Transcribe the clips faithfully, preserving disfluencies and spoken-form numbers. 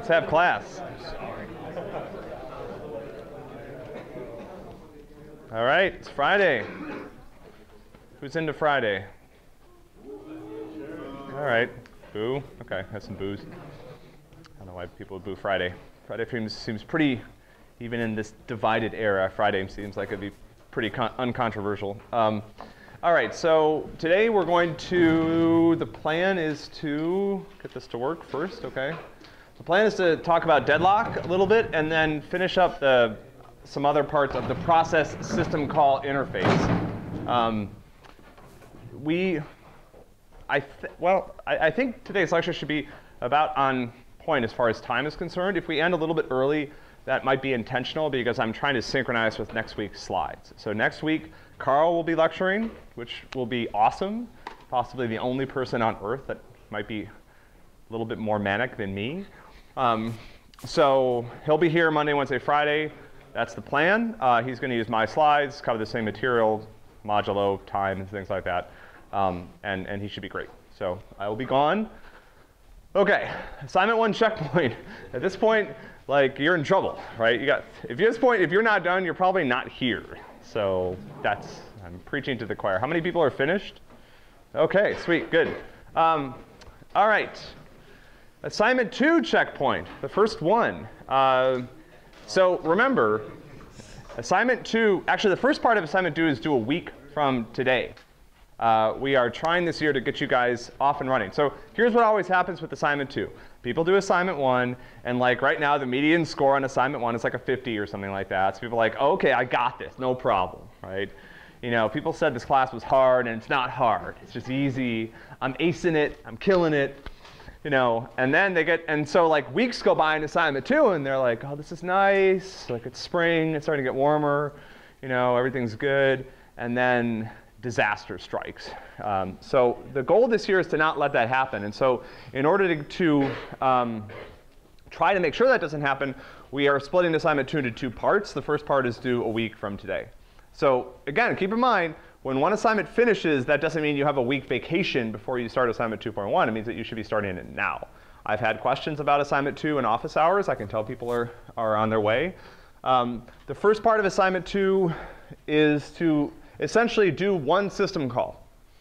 Let's have class. All right, it's Friday. Who's into Friday? All right, boo. Okay, have some boos. I don't know why people would boo Friday. Friday seems, seems pretty, even in this divided era, Friday seems like it'd be pretty con uncontroversial. Um, all right, so today we're going to, the plan is to get this to work first, okay? The plan is to talk about Deadlock a little bit and then finish up the, some other parts of the process system call interface. Um, we, I th well, I, I think today's lecture should be about on point as far as time is concerned. If we end a little bit early, that might be intentional because I'm trying to synchronize with next week's slides. So next week, Carl will be lecturing, which will be awesome, possibly the only person on earth that might be a little bit more manic than me. Um, so he'll be here Monday, Wednesday, Friday. That's the plan. Uh, he's going to use my slides, cover the same material, modulo, time, and things like that. Um, and, and he should be great. So I will be gone. OK, assignment one checkpoint. At this point, like, you're in trouble, right? You got, if you're at this point, if you're not done, you're probably not here. So that's, I'm preaching to the choir. How many people are finished? OK, sweet, good. Um, all right. Assignment two checkpoint, the first one. Uh, so remember, assignment two, actually the first part of assignment two is due a week from today. Uh, we are trying this year to get you guys off and running. So here's what always happens with assignment two. People do assignment one, and like right now the median score on assignment one is like a fifty or something like that. So people are like, okay, I got this, no problem, right? You know, people said this class was hard, and it's not hard. It's just easy. I'm acing it. I'm killing it. You know, and then they get, and so like weeks go by in assignment two, and they're like, oh, this is nice. Like it's spring, it's starting to get warmer. You know, everything's good. And then disaster strikes. Um, so the goal this year is to not let that happen. And so in order to, to um, try to make sure that doesn't happen, we are splitting assignment two into two parts. The first part is due a week from today. So again, keep in mind, when one assignment finishes, that doesn't mean you have a week vacation before you start assignment two point one. It means that you should be starting it now. I've had questions about assignment two in office hours. I can tell people are, are on their way. Um, the first part of assignment two is to essentially do one system call.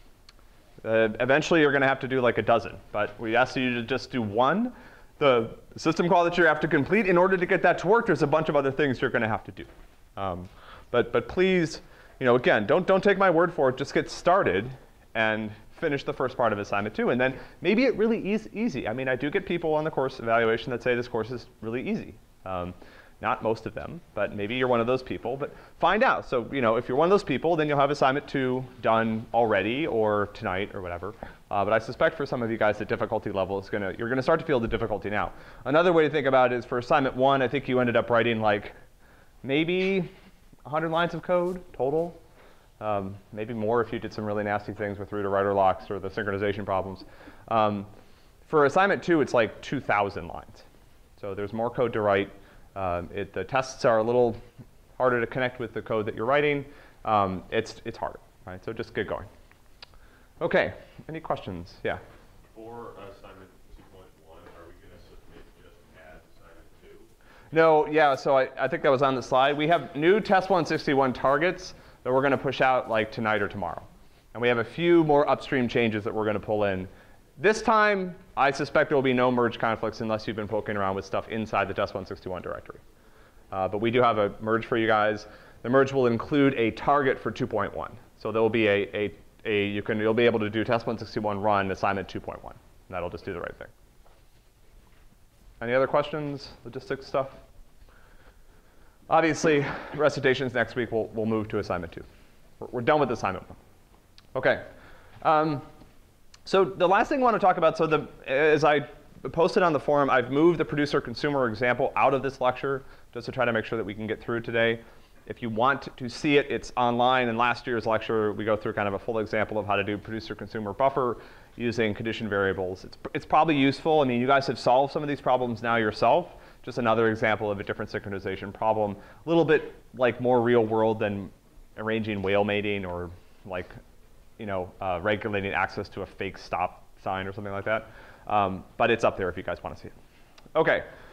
Uh, eventually, you're going to have to do like a dozen. But we ask you to just do one. The system call that you have to complete, in order to get that to work, there's a bunch of other things you're going to have to do. Um, but, but please, you know, again, don't, don't take my word for it. Just get started and finish the first part of assignment two. And then maybe it really is easy. I mean, I do get people on the course evaluation that say this course is really easy. Um, not most of them, but maybe you're one of those people. But find out. So, you know, if you're one of those people, then you'll have assignment two done already or tonight or whatever. Uh, but I suspect for some of you guys, the difficulty level is going to, you're going to start to feel the difficulty now. Another way to think about it is for assignment one, I think you ended up writing like maybe one hundred lines of code total. Um, maybe more if you did some really nasty things with router writer locks or the synchronization problems. Um, for assignment two, it's like two thousand lines. So there's more code to write. Um, it, the tests are a little harder to connect with the code that you're writing. Um, it's, it's harder, right? So just get going. OK, any questions? Yeah? For assignment two point one, are we going to submit just as assignment two? No, yeah, so I, I think that was on the slide. We have new test one sixty-one targets that we're going to push out like tonight or tomorrow. And we have a few more upstream changes that we're going to pull in. This time, I suspect there will be no merge conflicts unless you've been poking around with stuff inside the test one sixty-one directory. Uh, but we do have a merge for you guys. The merge will include a target for two point one. So there will be a, a, a you can, you'll be able to do test one sixty-one run assignment two point one. And that'll just do the right thing. Any other questions, logistics stuff? Obviously, recitations next week, we'll, we'll move to assignment two. We're, we're done with assignment one. OK. Um, so the last thing I want to talk about, so the, as I posted on the forum, I've moved the producer-consumer example out of this lecture just to try to make sure that we can get through today. If you want to see it, it's online. In last year's lecture, we go through kind of a full example of how to do producer-consumer buffer using condition variables. It's, it's probably useful. I mean, you guys have solved some of these problems now yourself. Just another example of a different synchronization problem. A little bit like more real world than arranging whale mating or like, you know, uh, regulating access to a fake stop sign or something like that. Um, but it's up there if you guys want to see it. OK.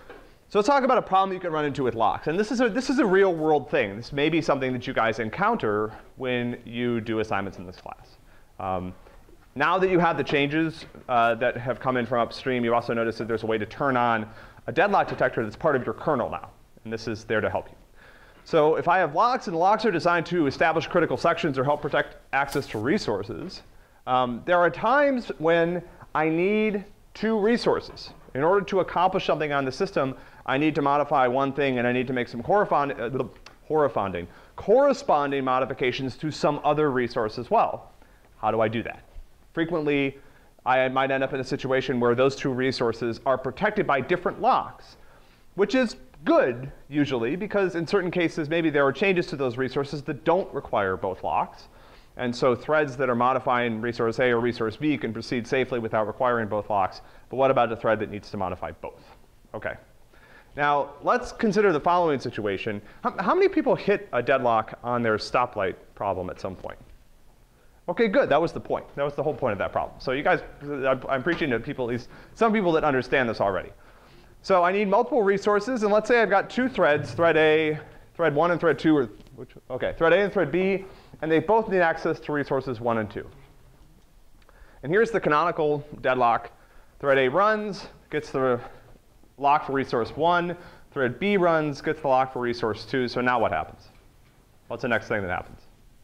So let's talk about a problem you can run into with locks. And this is a, this is a real world thing. This may be something that you guys encounter when you do assignments in this class. Um, now that you have the changes uh, that have come in from upstream, you also notice that there's a way to turn on a deadlock detector that's part of your kernel now. And this is there to help you. So if I have locks, and locks are designed to establish critical sections or help protect access to resources, um, there are times when I need two resources. In order to accomplish something on the system, I need to modify one thing, and I need to make some corresponding, uh, corresponding, corresponding modifications to some other resource as well. How do I do that? Frequently, I might end up in a situation where those two resources are protected by different locks, which is good, usually, because in certain cases, maybe there are changes to those resources that don't require both locks. And so threads that are modifying resource A or resource B can proceed safely without requiring both locks. But what about a thread that needs to modify both? OK. Now, let's consider the following situation. How, how many people hit a deadlock on their stoplight problem at some point? OK, good. That was the point. That was the whole point of that problem. So you guys, I'm preaching to people, at least some people that understand this already. So I need multiple resources. And let's say I've got two threads, thread A, thread one and thread two. Or which, OK, thread A and thread B. And they both need access to resources one and two. And here's the canonical deadlock. Thread A runs, gets the lock for resource one. Thread B runs, gets the lock for resource two. So now what happens? What's the next thing that happens?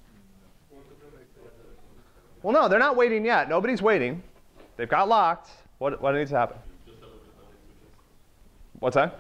Well, no, they're not waiting yet. Nobody's waiting. They've got locks. What, what needs to happen? What's that?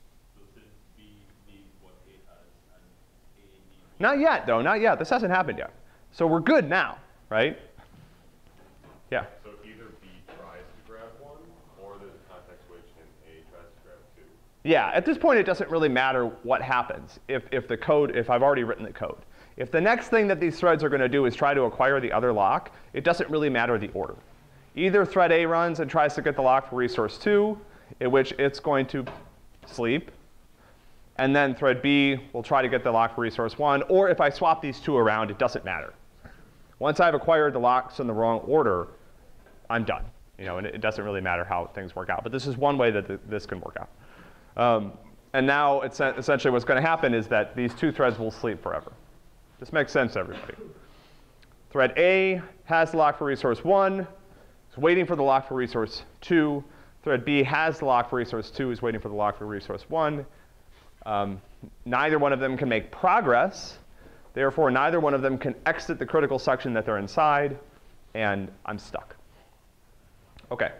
Not yet, though. Not yet. This hasn't happened yet. So we're good now, right? Yeah. So either B tries to grab one, or there's a context switch and A tries to grab two. Yeah. At this point, it doesn't really matter what happens if, if the code, if I've already written the code. If the next thing that these threads are going to do is try to acquire the other lock, it doesn't really matter the order. Either thread A runs and tries to get the lock for resource two, in which it's going to sleep. And then thread B will try to get the lock for resource one. Or if I swap these two around, it doesn't matter. Once I've acquired the locks in the wrong order, I'm done. You know, and it doesn't really matter how things work out. But this is one way that th this can work out. Um, and now it's essentially what's going to happen is that these two threads will sleep forever. This makes sense to everybody. Thread A has the lock for resource one. It's waiting for the lock for resource two. Thread B has the lock for resource two. Is waiting for the lock for resource one. Um, neither one of them can make progress. Therefore, neither one of them can exit the critical section that they're inside. And I'm stuck. OK.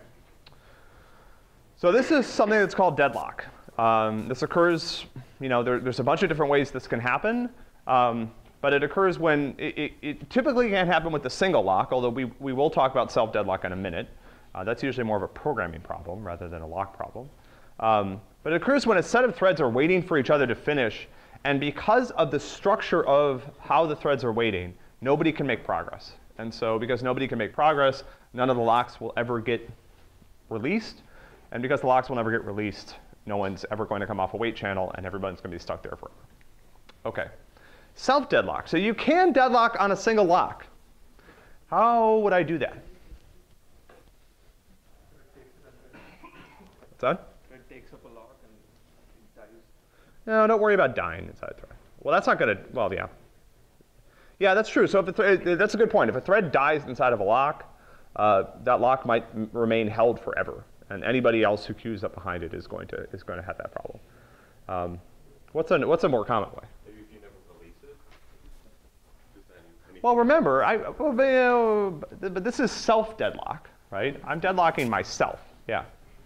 So this is something that's called deadlock. Um, this occurs, you know, there, there's a bunch of different ways this can happen. Um, but it occurs when it, it, it typically can't happen with a single lock, although we, we will talk about self-deadlock in a minute. Uh, that's usually more of a programming problem rather than a lock problem. Um, but it occurs when a set of threads are waiting for each other to finish. And because of the structure of how the threads are waiting, nobody can make progress. And so because nobody can make progress, none of the locks will ever get released. And because the locks will never get released, no one's ever going to come off a wait channel, and everybody's going to be stuck there forever. OK. Self-deadlock. So you can deadlock on a single lock. How would I do that? What's that? It takes up a lock and it dies. No, don't worry about dying inside a thread. Well, that's not going to, well, yeah. Yeah, that's true. So if a thread, that's a good point. If a thread dies inside of a lock, uh, that lock might m remain held forever. And anybody else who queues up behind it is going to, is going to have that problem. Um, what's, a, what's a more common way? Maybe if you never release it, just any, Well, remember, I, well, you know, but this is self-deadlock, right? I'm deadlocking myself. Yeah.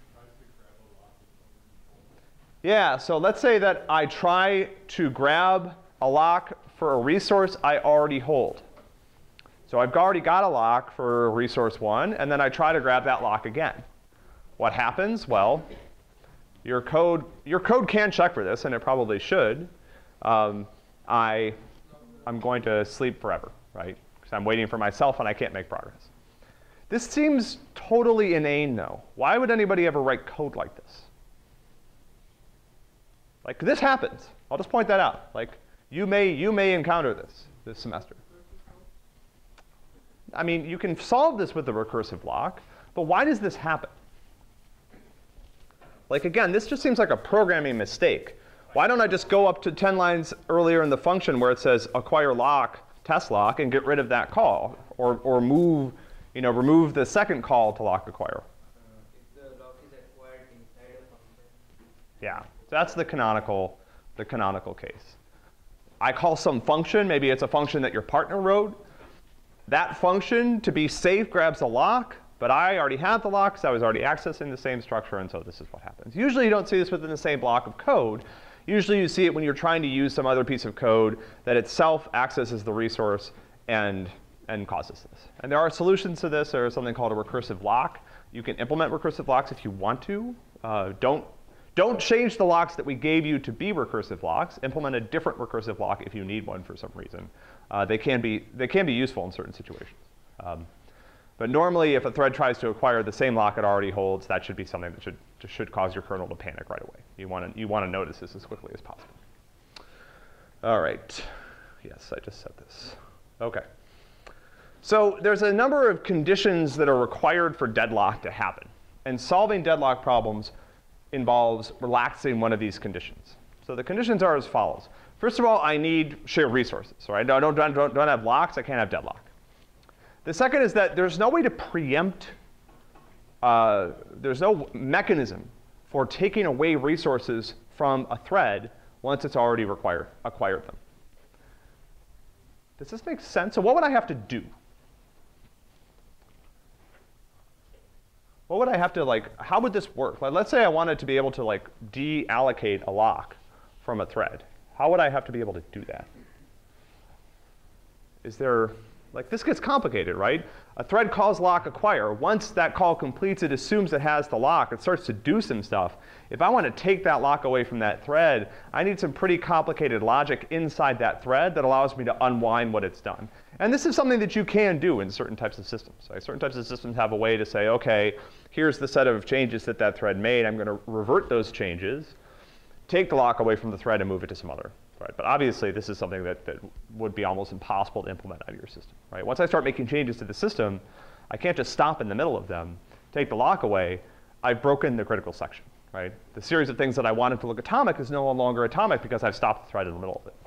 Yeah, so let's say that I try to grab a lock for a resource I already hold. So I've already got a lock for resource one, and then I try to grab that lock again. What happens? Well, your code, your code can check for this, and it probably should. Um, I, I'm going to sleep forever, right? Because I'm waiting for myself, and I can't make progress. This seems totally inane, though. Why would anybody ever write code like this? Like, this happens. I'll just point that out. Like, you may, you may encounter this this semester. I mean, you can solve this with the recursive lock, but why does this happen? Like again, this just seems like a programming mistake. Why don't I just go up to ten lines earlier in the function where it says acquire lock, test lock, and get rid of that call, or or move, you know, remove the second call to lock acquire. If the lock is acquired inside a function. Yeah, so that's the canonical, the canonical case. I call some function, maybe it's a function that your partner wrote. That function, to be safe, grabs a lock, but I already had the lock, so I was already accessing the same structure, and so this is what happens. Usually you don't see this within the same block of code. Usually you see it when you're trying to use some other piece of code that itself accesses the resource and, and causes this. And there are solutions to this. There is something called a recursive lock. You can implement recursive locks if you want to. Uh, don't, don't change the locks that we gave you to be recursive locks. Implement a different recursive lock if you need one for some reason. Uh, they, can be, they can be useful in certain situations. Um, But normally, if a thread tries to acquire the same lock it already holds, that should be something that should, should cause your kernel to panic right away. You want to you want to notice this as quickly as possible. All right. Yes, I just said this. OK. So there's a number of conditions that are required for deadlock to happen. And solving deadlock problems involves relaxing one of these conditions. So the conditions are as follows. First of all, I need shared resources. Right? I don't, don't, don't have locks. I can't have deadlock. The second is that there's no way to preempt, uh, there's no mechanism for taking away resources from a thread once it's already required, acquired them. Does this make sense? So what would I have to do? What would I have to, like, how would this work? Like, let's say I wanted to be able to, like, deallocate a lock from a thread. How would I have to be able to do that? Is there... Like, this gets complicated, right? A thread calls lock acquire. Once that call completes, it assumes it has the lock. It starts to do some stuff. If I want to take that lock away from that thread, I need some pretty complicated logic inside that thread that allows me to unwind what it's done. And this is something that you can do in certain types of systems. Like, certain types of systems have a way to say, OK, here's the set of changes that that thread made. I'm going to revert those changes, take the lock away from the thread, and move it to some other. Right? But obviously, this is something that, that would be almost impossible to implement out of your system. Right? Once I start making changes to the system, I can't just stop in the middle of them, take the lock away. I've broken the critical section. Right? The series of things that I wanted to look atomic is no longer atomic because I've stopped the thread in the middle of it.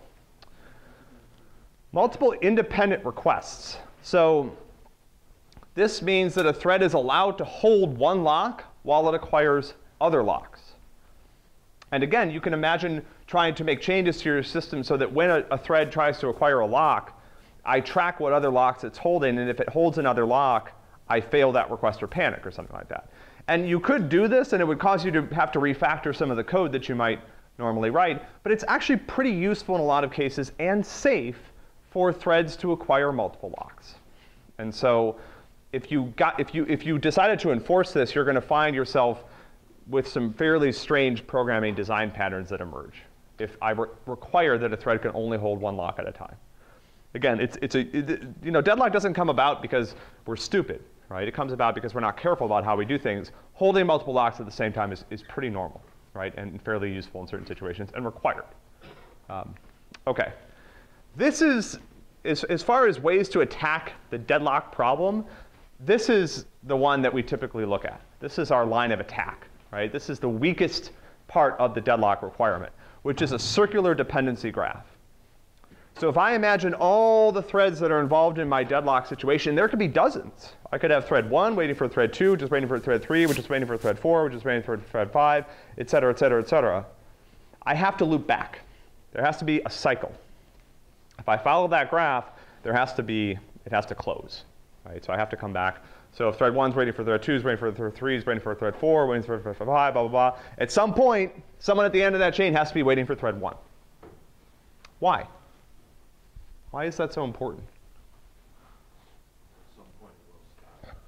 Multiple independent requests. So this means that a thread is allowed to hold one lock while it acquires other locks. And again, you can imagine trying to make changes to your system so that when a, a thread tries to acquire a lock, I track what other locks it's holding. And if it holds another lock, I fail that request or panic or something like that. And you could do this, and it would cause you to have to refactor some of the code that you might normally write. But it's actually pretty useful in a lot of cases and safe for threads to acquire multiple locks. And so if you, got, if you, if you decided to enforce this, you're going to find yourself with some fairly strange programming design patterns that emerge if I re require that a thread can only hold one lock at a time. Again, it's, it's a, it, you know, deadlock doesn't come about because we're stupid, right? It comes about because we're not careful about how we do things. Holding multiple locks at the same time is, is pretty normal, right? And fairly useful in certain situations and required. Um, OK. This is, as, as far as ways to attack the deadlock problem, this is the one that we typically look at. This is our line of attack. Right? This is the weakest part of the deadlock requirement, which is a circular dependency graph. So if I imagine all the threads that are involved in my deadlock situation, there could be dozens. I could have thread one waiting for thread two, which is waiting for thread three, which is waiting for thread four, which is waiting for thread five, et cetera, et cetera, et cetera. I have to loop back. There has to be a cycle. If I follow that graph, there has to be, it has to close. Right? So I have to come back. So if thread one's waiting for thread two, is waiting for thread three, is waiting for thread four, waiting for thread five, blah, blah, blah. At some point, someone at the end of that chain has to be waiting for thread one. Why? Why is that so important? At some point it will stop.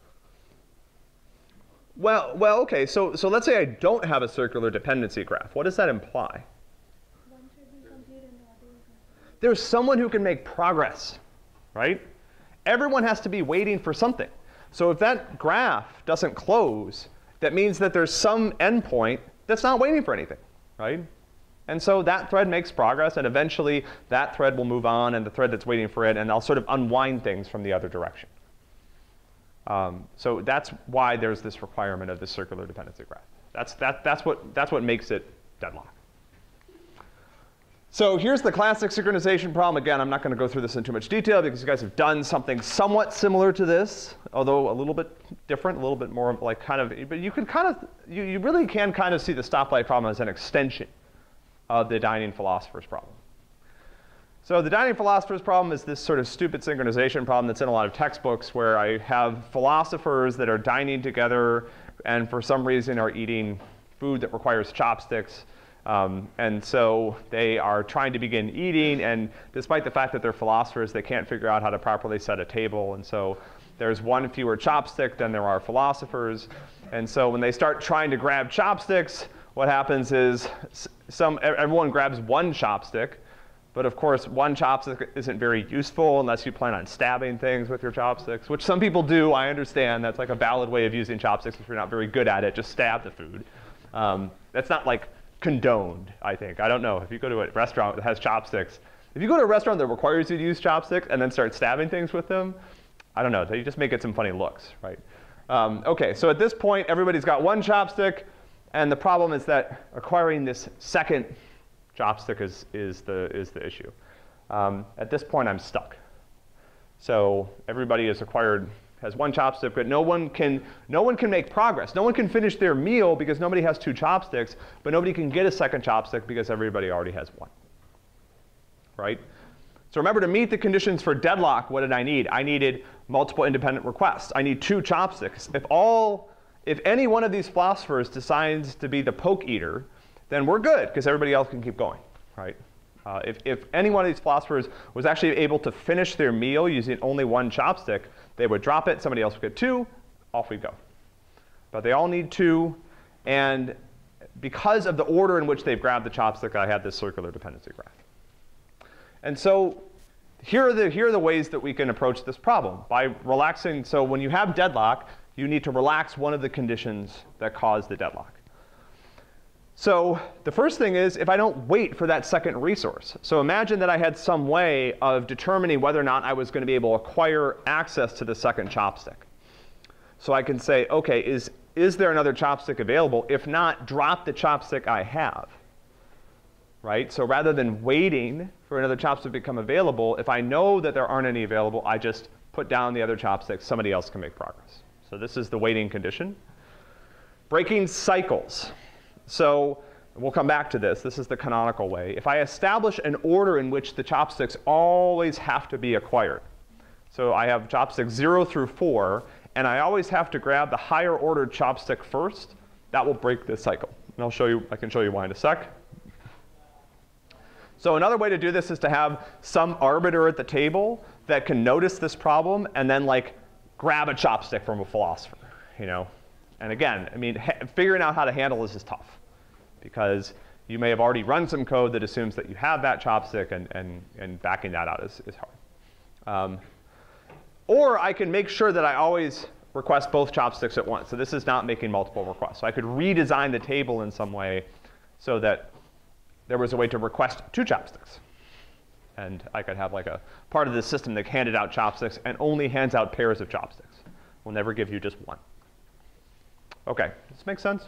Well, well, OK. So, so let's say I don't have a circular dependency graph. What does that imply? One should be complete and the other is not. There's someone who can make progress, right? Everyone has to be waiting for something. So if that graph doesn't close, that means that there's some endpoint that's not waiting for anything, right? And so that thread makes progress, and eventually that thread will move on, and the thread that's waiting for it, and I'll sort of unwind things from the other direction. Um, so that's why there's this requirement of this circular dependency graph. That's, that, that's, what, that's what makes it deadlock. So here's the classic synchronization problem. Again, I'm not going to go through this in too much detail because you guys have done something somewhat similar to this, although a little bit different, a little bit more like kind of, but you can kind of, you, you really can kind of see the stoplight problem as an extension of the dining philosopher's problem. So the dining philosopher's problem is this sort of stupid synchronization problem that's in a lot of textbooks where I have philosophers that are dining together and for some reason are eating food that requires chopsticks. Um, and so they are trying to begin eating, and despite the fact that they're philosophers, they can't figure out how to properly set a table. And so there's one fewer chopstick than there are philosophers. And so when they start trying to grab chopsticks, what happens is some, everyone grabs one chopstick. But of course, one chopstick isn't very useful unless you plan on stabbing things with your chopsticks, which some people do. I understand. That's like a valid way of using chopsticks if you're not very good at it. Just stab the food. Um, that's not like condoned, I think. I don't know. If you go to a restaurant that has chopsticks, if you go to a restaurant that requires you to use chopsticks and then start stabbing things with them, I don't know. They just make it some funny looks, right? Um, OK, so at this point, everybody's got one chopstick. And the problem is that acquiring this second chopstick is, is, the, is the issue. Um, at this point, I'm stuck. So everybody has acquired, has one chopstick, but no one can, no one can make progress. No one can finish their meal because nobody has two chopsticks, but nobody can get a second chopstick because everybody already has one, right? So remember, to meet the conditions for deadlock, what did I need? I needed multiple independent requests. I need two chopsticks. If all, if any one of these philosophers decides to be the poke eater, then we're good because everybody else can keep going, right? Uh, if, if any one of these philosophers was actually able to finish their meal using only one chopstick, they would drop it, somebody else would get two, off we go. But they all need two, and because of the order in which they've grabbed the chopstick, I had this circular dependency graph. And so here are the, here are the ways that we can approach this problem. By relaxing, so when you have deadlock, you need to relax one of the conditions that cause the deadlock. So the first thing is if I don't wait for that second resource. So imagine that I had some way of determining whether or not I was going to be able to acquire access to the second chopstick. So I can say, OK, is, is there another chopstick available? If not, drop the chopstick I have, right? So rather than waiting for another chopstick to become available, if I know that there aren't any available, I just put down the other chopstick. Somebody else can make progress. So this is the waiting condition. Breaking cycles. So we'll come back to this. This is the canonical way. If I establish an order in which the chopsticks always have to be acquired, so I have chopsticks zero through four, and I always have to grab the higher ordered chopstick first, that will break this cycle. And I'll show you, I can show you why in a sec. So another way to do this is to have some arbiter at the table that can notice this problem and then like grab a chopstick from a philosopher, you know? And again, I mean, figuring out how to handle this is tough because you may have already run some code that assumes that you have that chopstick, and, and, and backing that out is, is hard. Um, or I can make sure that I always request both chopsticks at once. So this is not making multiple requests. So I could redesign the table in some way so that there was a way to request two chopsticks. And I could have like a part of the system that handed out chopsticks and only hands out pairs of chopsticks. We'll never give you just one. OK, does this make sense?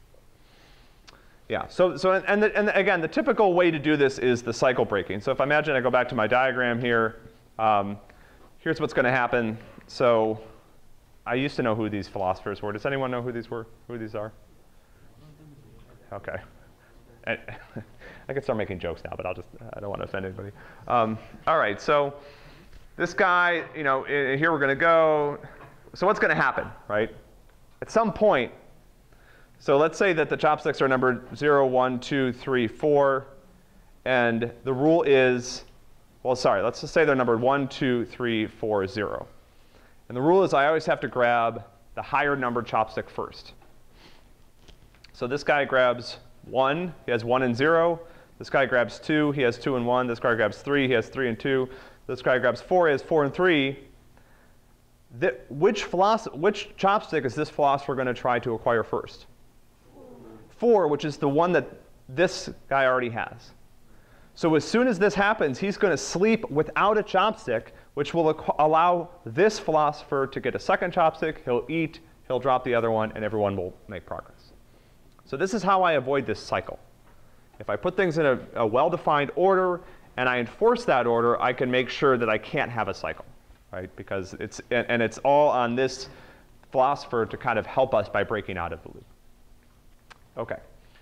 Yeah, so, so and, the, and the, again, the typical way to do this is the cycle breaking. So if I imagine I go back to my diagram here, um, here's what's going to happen. So I used to know who these philosophers were. Does anyone know who these were? Who these are? OK. I, I could start making jokes now, but I'll just, I don't want to offend anybody. Um, all right, so this guy, you know, here we're going to go. So what's going to happen, right? At some point, so let's say that the chopsticks are numbered zero, one, two, three, four. And the rule is, well, sorry, let's just say they're numbered one, two, three, four, zero. And the rule is I always have to grab the higher numbered chopstick first. So this guy grabs one. He has one and zero. This guy grabs two. He has two and one. This guy grabs three. He has three and two. This guy grabs four. He has four and three. The, which, which chopstick is this philosopher going to try to acquire first? Four, which is the one that this guy already has. So as soon as this happens, he's going to sleep without a chopstick, which will allow this philosopher to get a second chopstick. He'll eat. He'll drop the other one, and everyone will make progress. So this is how I avoid this cycle. If I put things in a, a well-defined order and I enforce that order, I can make sure that I can't have a cycle, right? Because it's, and, and it's all on this philosopher to kind of help us by breaking out of the loop. Okay.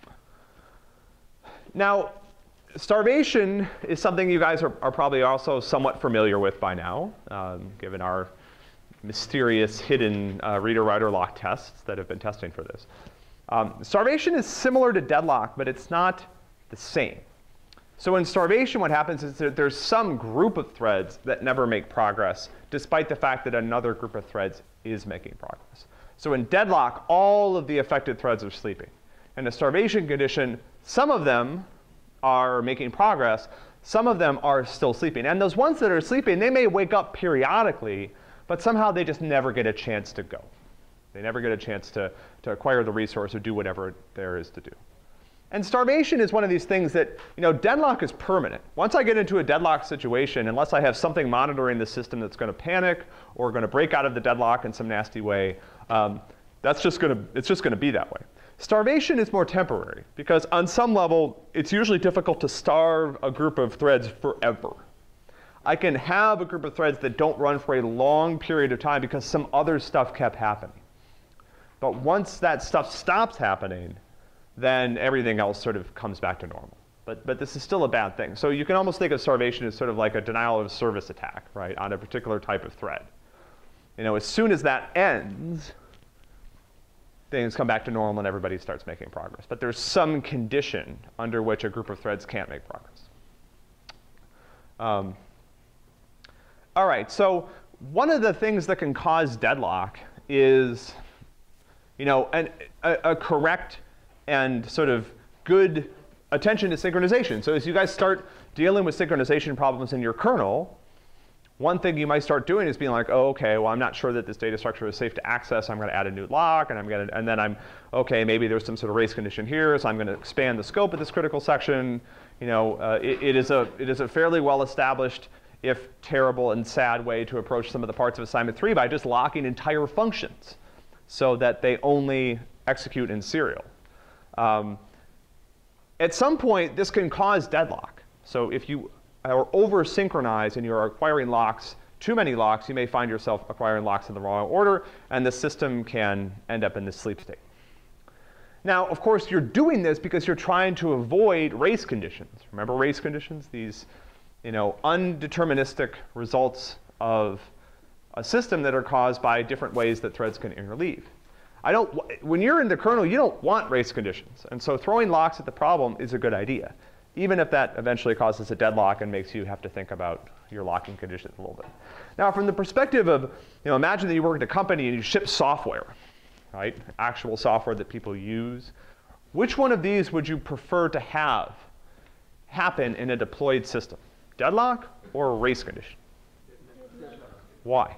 Now, starvation is something you guys are, are probably also somewhat familiar with by now, um, given our mysterious hidden uh, reader-writer lock tests that have been testing for this. Um, starvation is similar to deadlock, but it's not the same. So in starvation, what happens is that there's some group of threads that never make progress, despite the fact that another group of threads is making progress. So in deadlock, all of the affected threads are sleeping. In a starvation condition, some of them are making progress, some of them are still sleeping. And those ones that are sleeping, they may wake up periodically, but somehow they just never get a chance to go. They never get a chance to, to acquire the resource or do whatever there is to do. And starvation is one of these things that, you know, deadlock is permanent. Once I get into a deadlock situation, unless I have something monitoring the system that's going to panic or going to break out of the deadlock in some nasty way, um, that's just going to, it's just going to be that way. Starvation is more temporary, because on some level, it's usually difficult to starve a group of threads forever. I can have a group of threads that don't run for a long period of time because some other stuff kept happening. But once that stuff stops happening, then everything else sort of comes back to normal. But, but this is still a bad thing. So you can almost think of starvation as sort of like a denial of service attack, right, on a particular type of thread. You know, as soon as that ends, things come back to normal and everybody starts making progress. But there's some condition under which a group of threads can't make progress. Um, all right, so one of the things that can cause deadlock is, you know, an, a, a correct and sort of good attention to synchronization. So as you guys start dealing with synchronization problems in your kernel, one thing you might start doing is being like, oh, okay, well, I'm not sure that this data structure is safe to access. I'm going to add a new lock, and I'm going to, and then I'm, okay, maybe there's some sort of race condition here, so I'm going to expand the scope of this critical section. You know, uh, it, it is a it is a fairly well-established, if terrible and sad, way to approach some of the parts of assignment three by just locking entire functions so that they only execute in serial. Um, at some point, this can cause deadlock. So if you are over-synchronized and you're acquiring locks, too many locks, you may find yourself acquiring locks in the wrong order, and the system can end up in this sleep state. Now, of course, you're doing this because you're trying to avoid race conditions. Remember race conditions? These, you know, undeterministic results of a system that are caused by different ways that threads can interleave. I don't, when you're in the kernel, you don't want race conditions. And so throwing locks at the problem is a good idea, even if that eventually causes a deadlock and makes you have to think about your locking conditions a little bit. Now, from the perspective of, you know, imagine that you work at a company and you ship software, right? Actual software that people use. Which one of these would you prefer to have happen in a deployed system? Deadlock or a race condition? Why?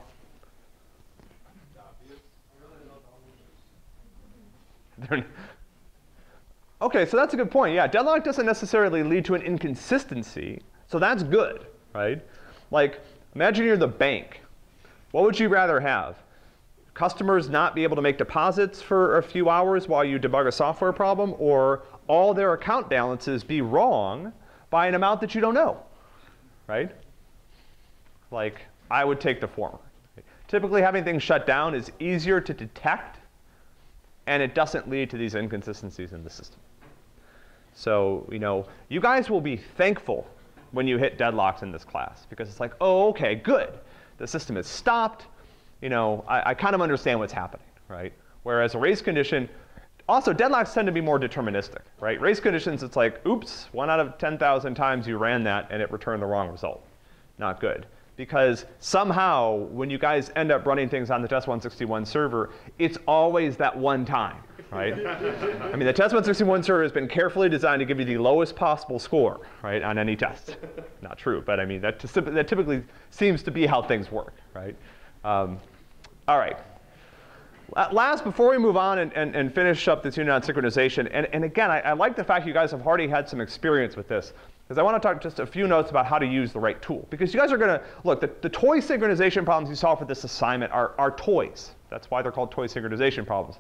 Okay, so that's a good point. Yeah, deadlock doesn't necessarily lead to an inconsistency, so that's good, right? Like, imagine you're the bank. What would you rather have? Customers not be able to make deposits for a few hours while you debug a software problem, or all their account balances be wrong by an amount that you don't know, right? Like, I would take the former. Typically, having things shut down is easier to detect, and it doesn't lead to these inconsistencies in the system. So, you know, you guys will be thankful when you hit deadlocks in this class, because it's like, oh, okay, good. The system is stopped. You know, I, I kind of understand what's happening, right? Whereas a race condition, also deadlocks tend to be more deterministic, right? Race conditions, it's like, oops, one out of ten thousand times you ran that and it returned the wrong result. Not good. Because somehow, when you guys end up running things on the test one sixty-one server, it's always that one time, right? I mean, the test one sixty-one server has been carefully designed to give you the lowest possible score, right, on any test. Not true, but I mean, that, that typically seems to be how things work, right? Um, all right. Last, before we move on and, and, and finish up this unit on synchronization, and, and again, I, I like the fact you guys have already had some experience with this, because I want to talk just a few notes about how to use the right tool. Because you guys are going to, look, the, the toy synchronization problems you solve for this assignment are, are toys. That's why they're called toy synchronization problems.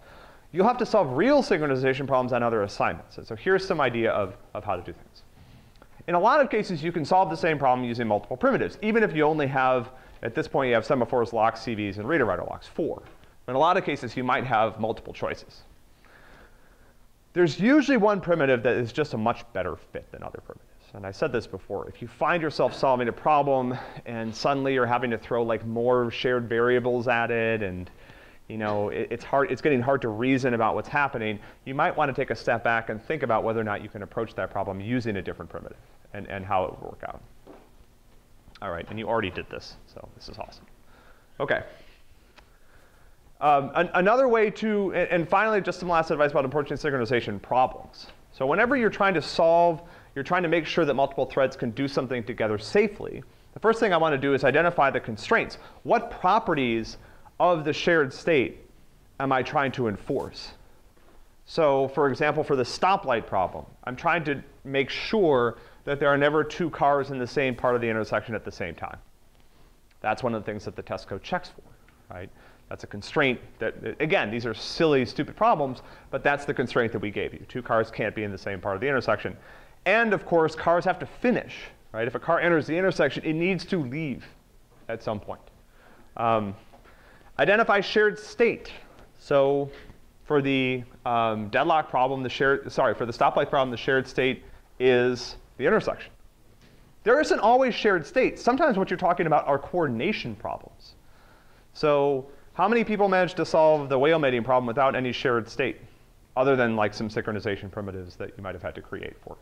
you'll have to solve real synchronization problems on other assignments. And so here's some idea of, of how to do things. In a lot of cases, you can solve the same problem using multiple primitives, even if you only have, at this point, you have semaphores, locks, C Vs, and reader-writer locks, four. In a lot of cases, you might have multiple choices. There's usually one primitive that is just a much better fit than other primitives. And I said this before. If you find yourself solving a problem and suddenly you're having to throw like more shared variables at it, and you know, it, it's hard, it's getting hard to reason about what's happening, you might want to take a step back and think about whether or not you can approach that problem using a different primitive and, and how it would work out. All right, and you already did this, so this is awesome. OK. Um, an, another way to, and, and finally, just some last advice about approaching synchronization problems. So whenever you're trying to solve, you're trying to make sure that multiple threads can do something together safely, the first thing I want to do is identify the constraints. What properties of the shared state am I trying to enforce? So for example, for the stoplight problem, I'm trying to make sure that there are never two cars in the same part of the intersection at the same time. That's one of the things that the test code checks for, right? That's a constraint that, again, these are silly, stupid problems, but that's the constraint that we gave you. Two cars can't be in the same part of the intersection. And of course, cars have to finish, right? If a car enters the intersection, it needs to leave at some point. Um, identify shared state. So for the um, deadlock problem, the shared, sorry, for the stoplight problem, the shared state is the intersection. There isn't always shared state. Sometimes what you're talking about are coordination problems. So how many people managed to solve the whale mating problem without any shared state, other than like some synchronization primitives that you might have had to create for?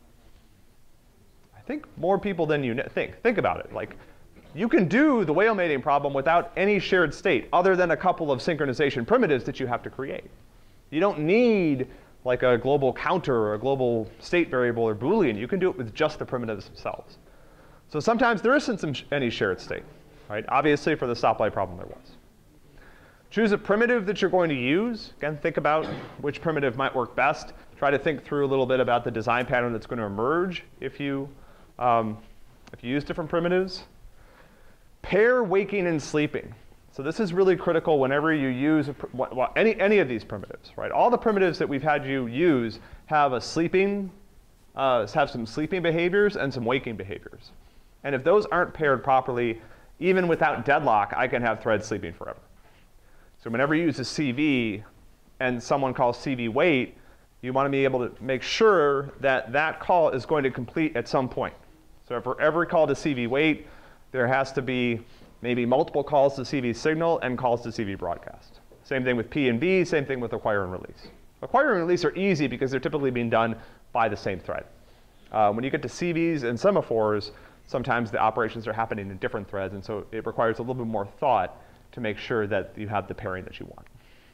I think more people than you think. Think about it. Like, you can do the whale mating problem without any shared state, other than a couple of synchronization primitives that you have to create. You don't need like a global counter or a global state variable or Boolean. You can do it with just the primitives themselves. So sometimes there isn't some sh any shared state, right? Obviously, for the stoplight problem, there was. Choose a primitive that you're going to use. Again, think about which primitive might work best. Try to think through a little bit about the design pattern that's going to emerge if you, um, if you use different primitives. Pair waking and sleeping. So this is really critical whenever you use a, well, any, any of these primitives, right? All the primitives that we've had you use have a sleeping, uh, have some sleeping behaviors and some waking behaviors. And if those aren't paired properly, even without deadlock, I can have threads sleeping forever. So whenever you use a C V and someone calls C V wait, you want to be able to make sure that that call is going to complete at some point. So for every call to C V wait, there has to be maybe multiple calls to C V signal and calls to C V broadcast. Same thing with P and B, same thing with acquire and release. Acquire and release are easy because they're typically being done by the same thread. Uh, when you get to C Vs and semaphores, sometimes the operations are happening in different threads, and so it requires a little bit more thought to make sure that you have the pairing that you want.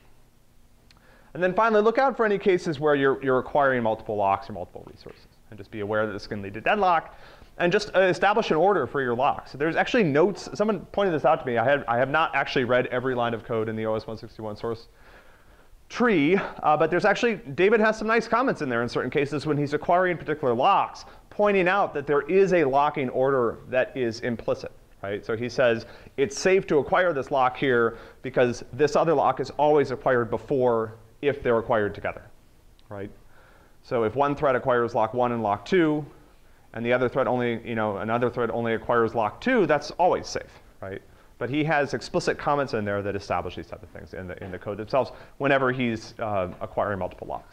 And then finally, look out for any cases where you're, you're acquiring multiple locks or multiple resources. And just be aware that this can lead to deadlock. And just uh, establish an order for your locks. There's actually notes. Someone pointed this out to me. I, had, I have not actually read every line of code in the O S one sixty-one source tree. Uh, but there's actually, David has some nice comments in there in certain cases when he's acquiring particular locks, pointing out that there is a locking order that is implicit. Right? So he says, it's safe to acquire this lock here because this other lock is always acquired before if they're acquired together. Right? So if one thread acquires lock one and lock two, and the other thread only, you know, another thread only acquires lock two, that's always safe. Right? But he has explicit comments in there that establish these type of things in the, in the code themselves whenever he's uh, acquiring multiple locks.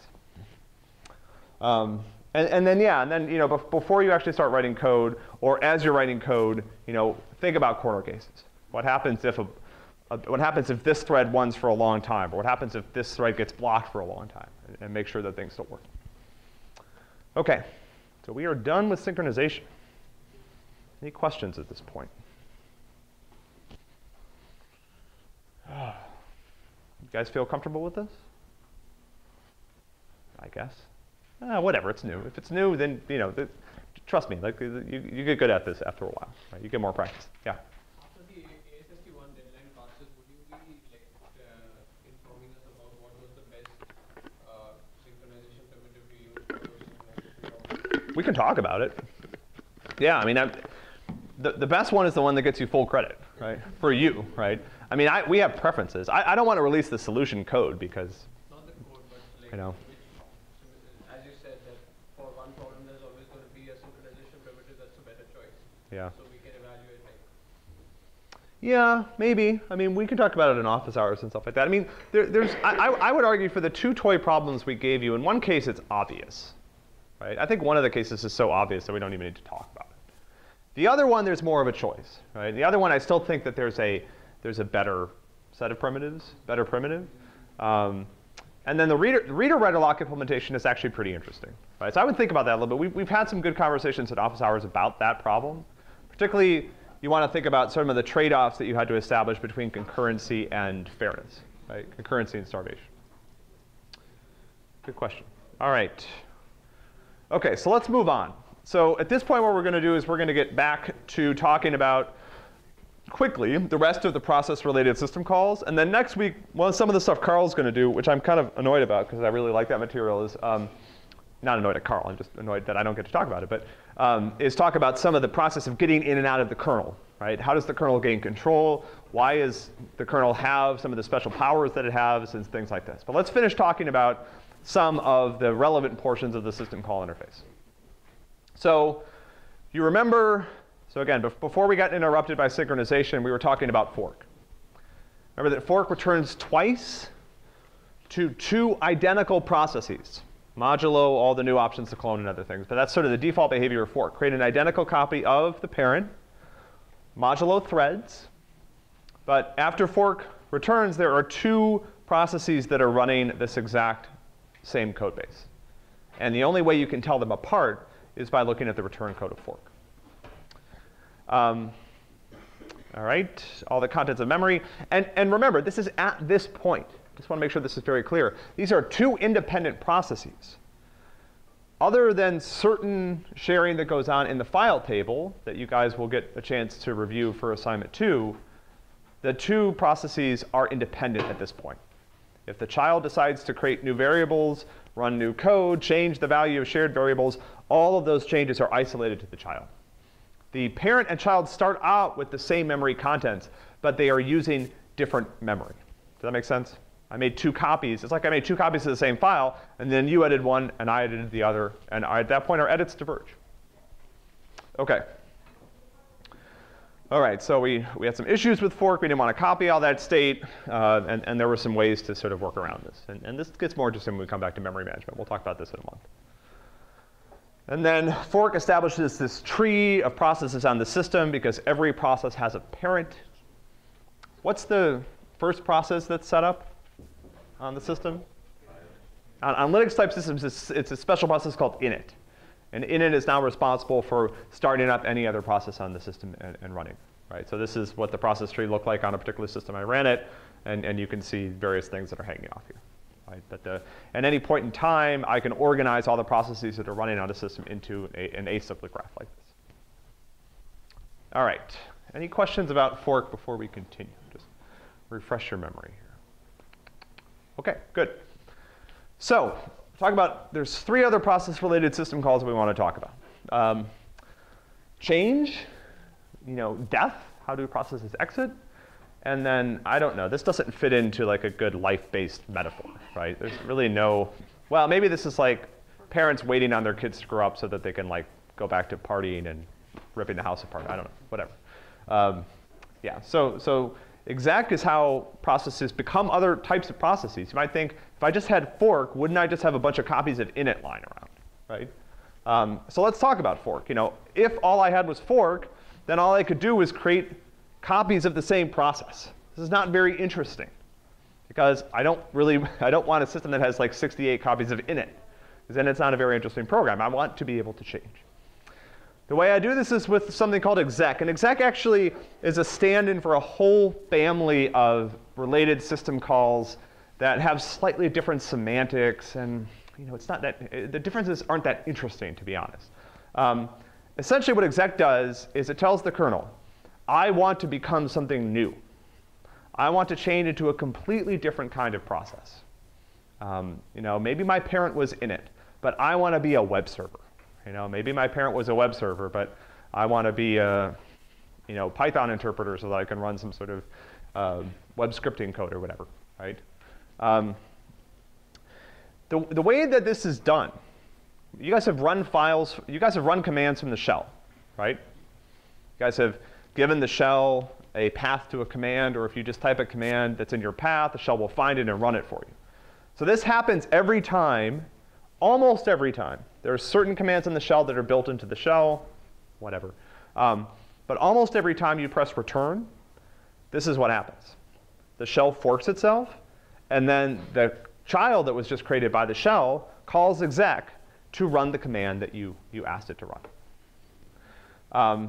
Um, And, and then, yeah, and then, you know, bef before you actually start writing code, or as you're writing code, you know, think about corner cases. What happens if a, a, what happens if this thread runs for a long time, or what happens if this thread gets blocked for a long time, and, and make sure that things still work. OK, so we are done with synchronization. Any questions at this point? You guys feel comfortable with this? I guess. Uh, whatever, it's new. If it's new, then, you know, the, trust me, like, you, you get good at this after a while. Right? You get more practice. Yeah? After the A S S T one deadline passes, would you be like, uh, informing us about what was the best uh, synchronization primitive to use for those synchronization? We can talk about it. Yeah, I mean, I'm, the, the best one is the one that gets you full credit, right? For you, right? I mean, I, we have preferences. I, I don't want to release the solution code because you know. Which, as you said, that for one problem there's always going to be a synchronization primitive that's a better choice. Yeah. So we can evaluate like. Yeah, maybe. I mean, we can talk about it in office hours and stuff like that. I mean, there, there's. I, I would argue for the two toy problems we gave you. In one case, it's obvious, right? I think one of the cases is so obvious that we don't even need to talk about it. The other one, there's more of a choice, right? The other one, I still think that there's a there's a better set of primitives, better primitive. Um, and then the reader reader writer lock implementation is actually pretty interesting, right? So I would think about that a little bit. We've, we've had some good conversations at office hours about that problem, particularly. You want to think about some of the trade-offs that you had to establish between concurrency and fairness, right? Concurrency and starvation. Good question. All right. OK, so let's move on. So at this point, what we're going to do is we're going to get back to talking about, quickly, the rest of the process-related system calls. And then next week, well, some of the stuff Carl's going to do, which I'm kind of annoyed about because I really like that material, is um, not annoyed at Carl. I'm just annoyed that I don't get to talk about it. But um, is talk about some of the process of getting in and out of the kernel, right? How does the kernel gain control? Why does the kernel have some of the special powers that it has and things like this? But let's finish talking about some of the relevant portions of the system call interface. So you remember, so again, before we got interrupted by synchronization, we were talking about fork. Remember that fork returns twice to two identical processes, modulo all the new options to clone and other things. But that's sort of the default behavior of fork. Create an identical copy of the parent, modulo threads. But after fork returns, there are two processes that are running this exact same code base. And the only way you can tell them apart is by looking at the return code of fork. Um, all right, all the contents of memory. And, and remember, this is at this point. Just want to make sure this is very clear. These are two independent processes. Other than certain sharing that goes on in the file table that you guys will get a chance to review for assignment two, the two processes are independent at this point. If the child decides to create new variables, run new code, change the value of shared variables, all of those changes are isolated to the child. The parent and child start out with the same memory contents, but they are using different memory. Does that make sense? I made two copies. It's like I made two copies of the same file, and then you edited one, and I edited the other. And at that point, our edits diverge. OK. All right, so we, we had some issues with fork. We didn't want to copy all that state. Uh, and, and there were some ways to sort of work around this. And, and this gets more interesting when we come back to memory management. We'll talk about this in a month. And then fork establishes this tree of processes on the system because every process has a parent. What's the first process that's set up on the system? On, on Linux type systems, it's, it's a special process called init. And init is now responsible for starting up any other process on the system and, and running. Right? So this is what the process tree looked like on a particular system I ran it. And, and you can see various things that are hanging off here. Right? But the, at any point in time, I can organize all the processes that are running on the system into a, an acyclic graph like this. All right. Any questions about fork before we continue? Just refresh your memory here. OK, good. So talk about, there's three other process-related system calls that we want to talk about. Um, change, you know, death, how do processes exit? And then, I don't know, this doesn't fit into like a good life-based metaphor, right? There's really no, well, maybe this is like parents waiting on their kids to grow up so that they can like go back to partying and ripping the house apart. I don't know, whatever. Um, yeah, so, so exec is how processes become other types of processes. You might think, if I just had fork, wouldn't I just have a bunch of copies of init lying around, right? Um, so let's talk about fork. You know, if all I had was fork, then all I could do was create copies of the same process. This is not very interesting because I don't really, I don't want a system that has like sixty-eight copies of init, because then it's not a very interesting program. I want to be able to change. The way I do this is with something called exec. And exec actually is a stand-in for a whole family of related system calls that have slightly different semantics. And you know, it's not that, the differences aren't that interesting, to be honest. Um, essentially, what exec does is it tells the kernel, I want to become something new. I want to change into a completely different kind of process. Um, you know, maybe my parent was init, but I want to be a web server. You know, maybe my parent was a web server, but I want to be a, you know, Python interpreter so that I can run some sort of uh, web scripting code or whatever, right? Um, the, the way that this is done, you guys have run files, you guys have run commands from the shell, right? You guys have given the shell a path to a command, or if you just type a command that's in your path, the shell will find it and run it for you. So this happens every time, almost every time. There are certain commands in the shell that are built into the shell, whatever. Um, but almost every time you press return, this is what happens. The shell forks itself, and then the child that was just created by the shell calls exec to run the command that you, you asked it to run. Um,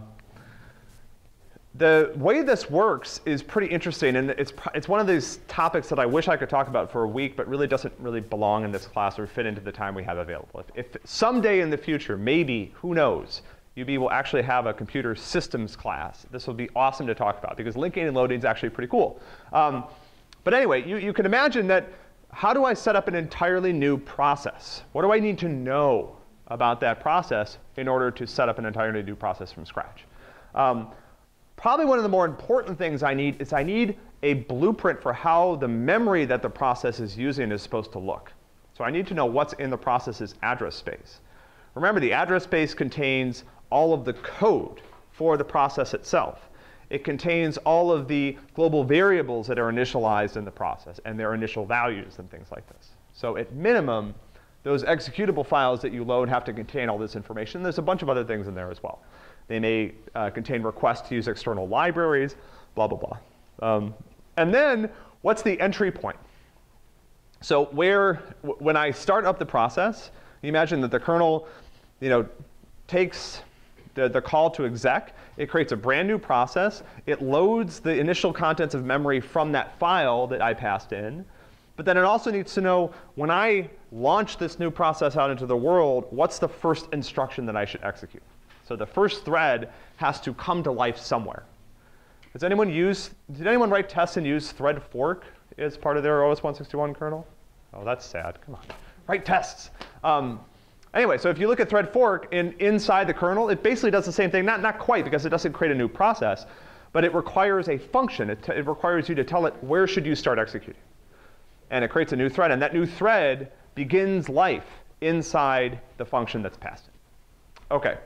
The way this works is pretty interesting, and it's, it's one of these topics that I wish I could talk about for a week, but really doesn't really belong in this class or fit into the time we have available. If, if someday in the future, maybe, who knows, U B will actually have a computer systems class, this will be awesome to talk about, because linking and loading is actually pretty cool. Um, but anyway, you, you can imagine that, how do I set up an entirely new process? What do I need to know about that process in order to set up an entirely new process from scratch? Um, Probably one of the more important things I need is I need a blueprint for how the memory that the process is using is supposed to look. So I need to know what's in the process's address space. Remember, the address space contains all of the code for the process itself. It contains all of the global variables that are initialized in the process and their initial values and things like this. So at minimum, those executable files that you load have to contain all this information. There's a bunch of other things in there as well. They may uh, contain requests to use external libraries, blah, blah, blah. Um, and then, what's the entry point? So where, when I start up the process, you imagine that the kernel, you know, takes the, the call to exec. It creates a brand new process. It loads the initial contents of memory from that file that I passed in. But then it also needs to know, when I launch this new process out into the world, what's the first instruction that I should execute? So the first thread has to come to life somewhere. Does anyone use, did anyone write tests and use thread fork as part of their O S one sixty-one kernel? Oh, that's sad. Come on. Write tests. Um, anyway, so if you look at thread fork, in, inside the kernel, it basically does the same thing. Not, not quite, because it doesn't create a new process. But it requires a function. It, it requires you to tell it, where should you start executing? And it creates a new thread. And that new thread begins life inside the function that's passed in. OK.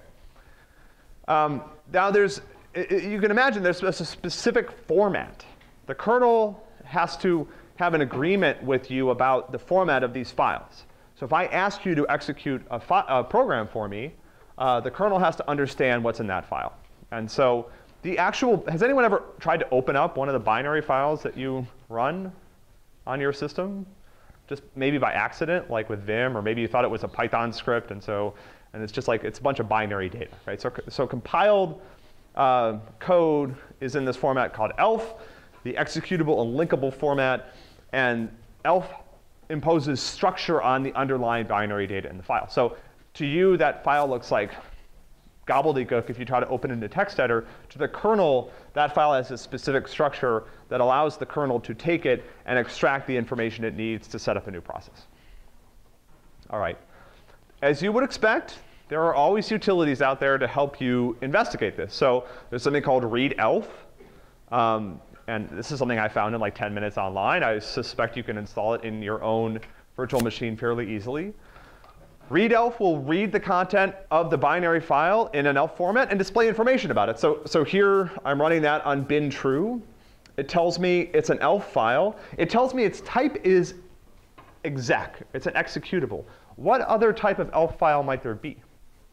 Um, now, there's, you can imagine there's a specific format. The kernel has to have an agreement with you about the format of these files. So if I ask you to execute a, a program for me, uh, the kernel has to understand what's in that file. And so the actual, has anyone ever tried to open up one of the binary files that you run on your system? Just maybe by accident, like with Vim, or maybe you thought it was a Python script, and so, and it's just like, it's a bunch of binary data, right? So, so compiled uh, code is in this format called elf, the executable and linkable format, and elf imposes structure on the underlying binary data in the file. So to you, that file looks like gobbledygook if you try to open it in a text editor. To the kernel, that file has a specific structure that allows the kernel to take it and extract the information it needs to set up a new process. All right. As you would expect, there are always utilities out there to help you investigate this. So there's something called readelf. Um, and this is something I found in like ten minutes online. I suspect you can install it in your own virtual machine fairly easily. Readelf will read the content of the binary file in an elf format and display information about it. So, so here I'm running that on bin true. It tells me it's an elf file. It tells me its type is exec. It's an executable. What other type of elf file might there be?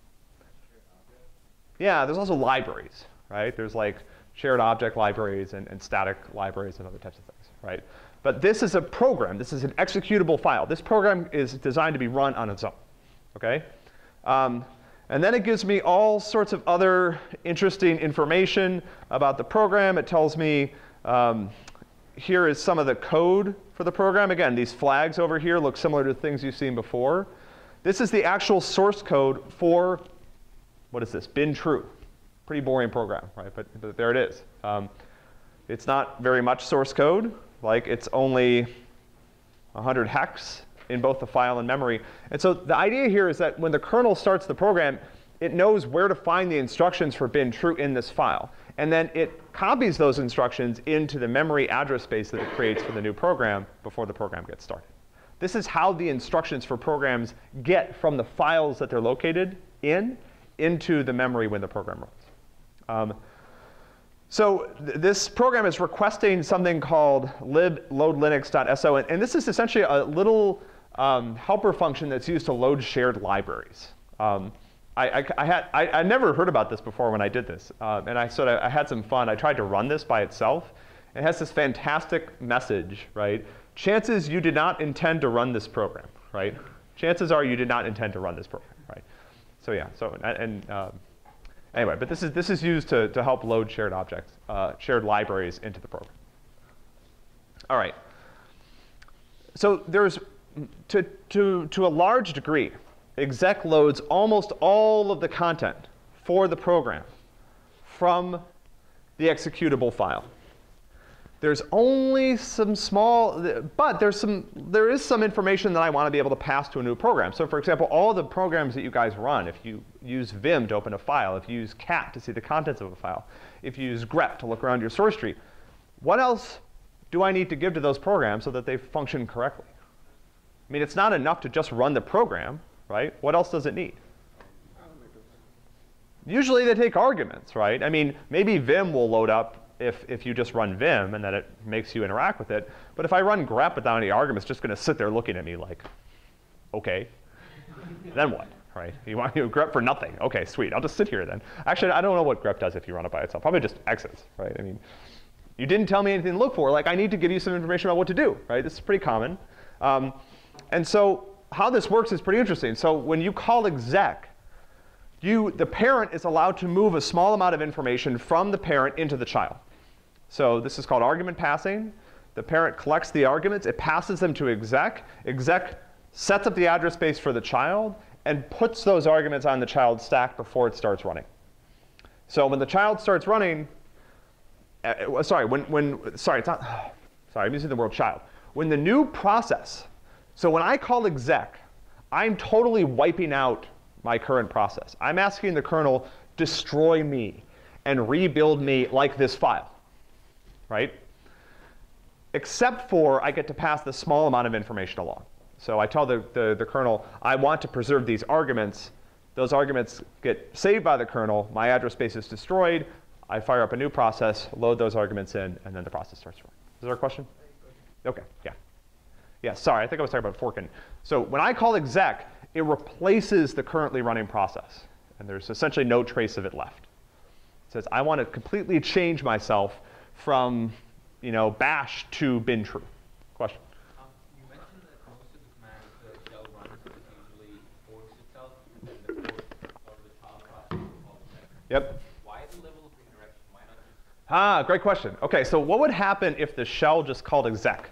Yeah, there's also libraries, right? There's like shared object libraries and, and static libraries and other types of things, right? But this is a program. This is an executable file. This program is designed to be run on its own, OK? Um, and then it gives me all sorts of other interesting information about the program. It tells me um, here is some of the code for the program. Again, these flags over here look similar to things you've seen before. This is the actual source code for, what is this, bin true. Pretty boring program, right? But, but there it is. Um, it's not very much source code. Like, it's only one hundred hex in both the file and memory. And so the idea here is that when the kernel starts the program, it knows where to find the instructions for bin true in this file. And then it copies those instructions into the memory address space that it creates for the new program before the program gets started. This is how the instructions for programs get from the files that they're located in into the memory when the program runs. Um, so th this program is requesting something called libloadlinux.so, and, and this is essentially a little um, helper function that's used to load shared libraries. Um, I, I, I had I, I never heard about this before when I did this, uh, and I sort of I had some fun. I tried to run this by itself. It has this fantastic message, right? Chances you did not intend to run this program, right? Chances are you did not intend to run this program, right? So yeah, so and, and um, anyway, but this is this is used to to help load shared objects, uh, shared libraries into the program. All right. So there's to to to a large degree, exec loads almost all of the content for the program from the executable file. There's only some small, but there's some, there is some information that I want to be able to pass to a new program. So for example, all the programs that you guys run, if you use vim to open a file, if you use cat to see the contents of a file, if you use grep to look around your source tree, what else do I need to give to those programs so that they function correctly? I mean, it's not enough to just run the program, right? What else does it need? Usually they take arguments, right? I mean, maybe vim will load up if, if you just run vim and then it makes you interact with it. But if I run grep without any arguments, it's just going to sit there looking at me like, OK, then what, right? You want you grep for nothing. OK, sweet. I'll just sit here then. Actually, I don't know what grep does if you run it by itself. Probably just exits, right? I mean, you didn't tell me anything to look for. Like, I need to give you some information about what to do, right? This is pretty common. Um, and so how this works is pretty interesting. So when you call exec, you, the parent is allowed to move a small amount of information from the parent into the child. So this is called argument passing. The parent collects the arguments. It passes them to exec. Exec sets up the address space for the child and puts those arguments on the child's stack before it starts running. So when the child starts running, uh, sorry, when, when, sorry, it's not, sorry, I'm using the word child. When the new process, so when I call exec, I'm totally wiping out my current process. I'm asking the kernel, destroy me and rebuild me like this file, right? Except for I get to pass the small amount of information along. So I tell the, the, the kernel, I want to preserve these arguments. Those arguments get saved by the kernel. My address space is destroyed. I fire up a new process, load those arguments in, and then the process starts running. Is there a question? OK, yeah. Yeah, sorry, I think I was talking about forking. So when I call exec, it replaces the currently running process. And there's essentially no trace of it left. It says, I want to completely change myself from you know, bash to bin true. Question? Um, you mentioned that most of the commands the shell runs is usually forks itself, and then the fork or the child process will call exec. Yep. Why the level of redirection? Why not just? Ah, great question. OK, so what would happen if the shell just called exec?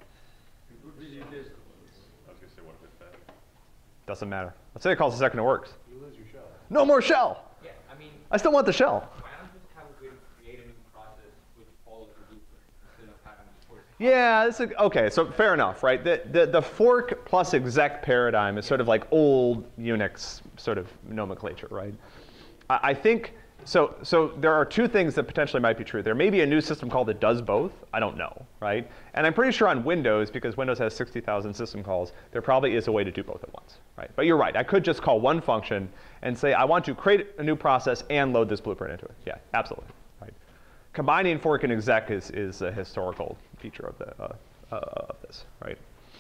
Doesn't matter. Let's say it calls exec and it works. You lose your shell. No more shell. Yeah, I mean, I still want the shell. why not just have a way to create a new process which follows the blueprint instead of having to force it? Yeah, this is, OK, so fair enough, right? The, the, the fork plus exec paradigm is sort of like old Unix sort of nomenclature, right? I, I think, so, so there are two things that potentially might be true. There may be a new system called that does both. I don't know, right? And I'm pretty sure on Windows, because Windows has sixty thousand system calls, there probably is a way to do both at once, right? But you're right. I could just call one function and say, I want to create a new process and load this blueprint into it. Yeah, absolutely, right? Combining fork and exec is, is a historical feature of, the, uh, uh, of this, right?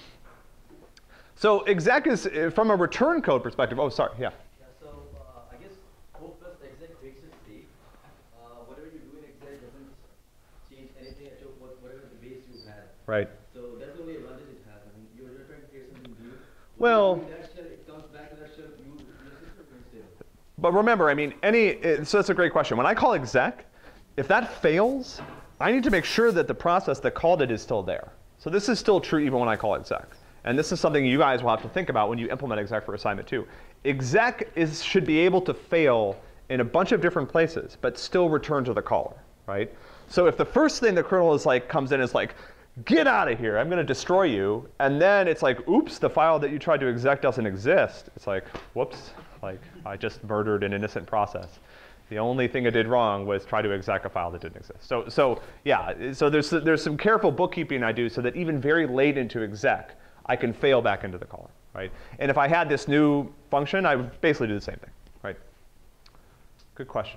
So exec is, uh, from a return code perspective, oh, sorry, yeah. Yeah, so uh, I guess fork plus exec makes it safe. Uh, whatever you do in exec doesn't change anything at your whatever the base you have. Right. So that's the only advantage it has. I mean, you're, you're trying to create something new. Well, When you do that shell, it comes back to that shell. You, your system is stable. but remember, I mean, any, it, so that's a great question. When I call exec, if that fails, I need to make sure that the process that called it is still there. So this is still true even when I call exec. And this is something you guys will have to think about when you implement exec for assignment two. Exec is, should be able to fail in a bunch of different places, but still return to the caller, right? So if the first thing the kernel is like, comes in is like, get out of here, I'm going to destroy you, and then it's like, oops, the file that you tried to exec doesn't exist. It's like, whoops, like I just murdered an innocent process. The only thing I did wrong was try to exec a file that didn't exist. So, so yeah, so there's, there's some careful bookkeeping I do so that even very late into exec, I can fail back into the caller, right? And if I had this new function, I would basically do the same thing, right? Good question.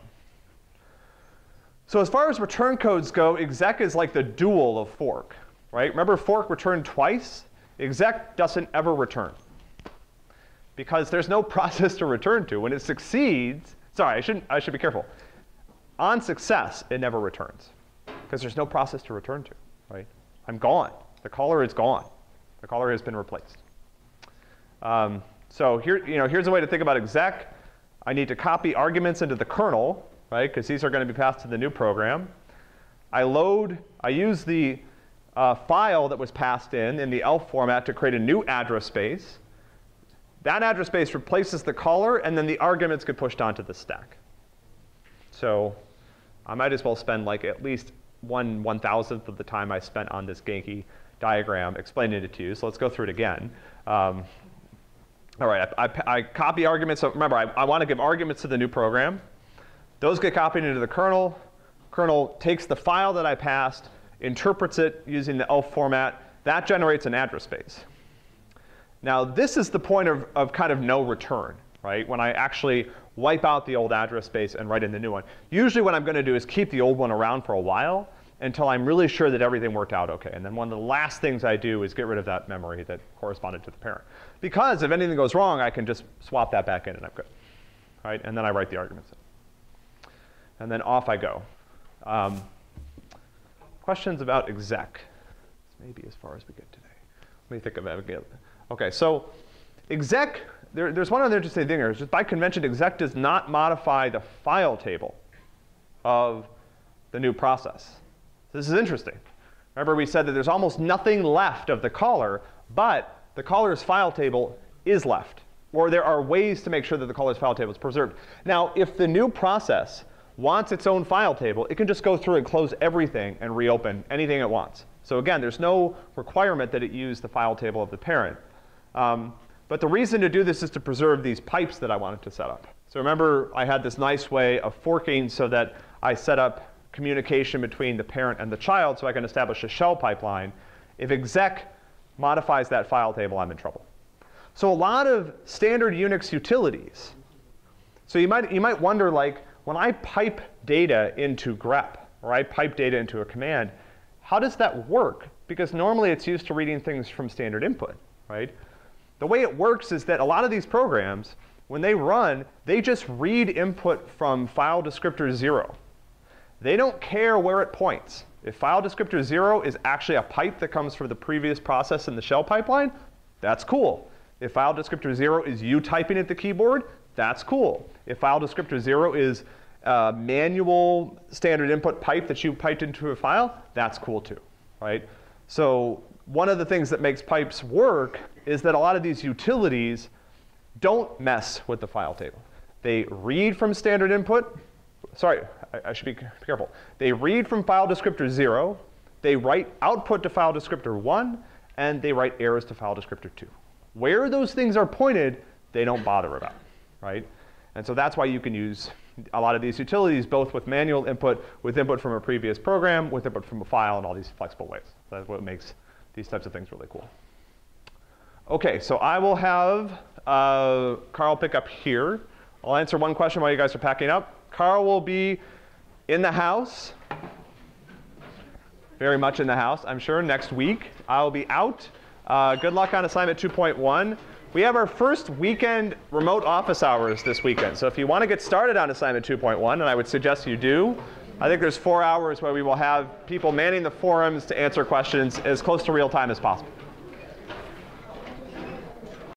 So as far as return codes go, exec is like the dual of fork, right? Remember fork returned twice? Exec doesn't ever return because there's no process to return to. When it succeeds, sorry, I shouldn't, I should be careful. On success, it never returns because there's no process to return to, right? I'm gone. The caller is gone. The caller has been replaced. Um, so here, you know, here's a way to think about exec. I need to copy arguments into the kernel, right? Because these are going to be passed to the new program. I load, I use the uh, file that was passed in in the elf format to create a new address space. That address space replaces the caller, and then the arguments get pushed onto the stack. So I might as well spend like at least one one thousandth of the time I spent on this Genki diagram explaining it to you. So let's go through it again. Um, all right, I, I, I copy arguments. So remember, I, I want to give arguments to the new program. Those get copied into the kernel. Kernel takes the file that I passed, interprets it using the elf format. That generates an address space. Now, this is the point of, of kind of no return, right? When I actually wipe out the old address space and write in the new one. Usually what I'm going to do is keep the old one around for a while until I'm really sure that everything worked out OK. And then one of the last things I do is get rid of that memory that corresponded to the parent. Because if anything goes wrong, I can just swap that back in and I'm good, right? And then I write the arguments in. And then off I go. Um, questions about exec? Maybe as far as we get today. Let me think about it again. OK, so exec, there, there's one other interesting thing here. Just by convention, exec does not modify the file table of the new process. This is interesting. Remember we said that there's almost nothing left of the caller, but the caller's file table is left. Or there are ways to make sure that the caller's file table is preserved. Now, if the new process wants its own file table, it can just go through and close everything and reopen anything it wants. So again, there's no requirement that it use the file table of the parent. Um, but the reason to do this is to preserve these pipes that I wanted to set up. So remember, I had this nice way of forking so that I set up communication between the parent and the child so I can establish a shell pipeline. If exec modifies that file table, I'm in trouble. So a lot of standard Unix utilities. So you might, you might wonder, like, when I pipe data into grep, or I pipe data into a command, how does that work? Because normally it's used to reading things from standard input, right? The way it works is that a lot of these programs, when they run, they just read input from file descriptor zero. They don't care where it points. If file descriptor zero is actually a pipe that comes from the previous process in the shell pipeline, that's cool. If file descriptor zero is you typing at the keyboard, that's cool. If file descriptor zero is a manual standard input pipe that you piped into a file, that's cool too, right? So one of the things that makes pipes work is that a lot of these utilities don't mess with the file table. They read from standard input. Sorry, I, I should be careful. They read from file descriptor zero. They write output to file descriptor one. And they write errors to file descriptor two. Where those things are pointed, they don't bother about, right? And so that's why you can use a lot of these utilities, both with manual input, with input from a previous program, with input from a file, and all these flexible ways. That's what makes these types of things really cool. OK, so I will have uh, Carl pick up here. I'll answer one question while you guys are packing up. Carl will be in the house, very much in the house, I'm sure, next week. I'll be out. Uh, good luck on assignment two point one. We have our first weekend remote office hours this weekend. So if you want to get started on assignment two point one, and I would suggest you do, I think there's four hours where we will have people manning the forums to answer questions as close to real time as possible.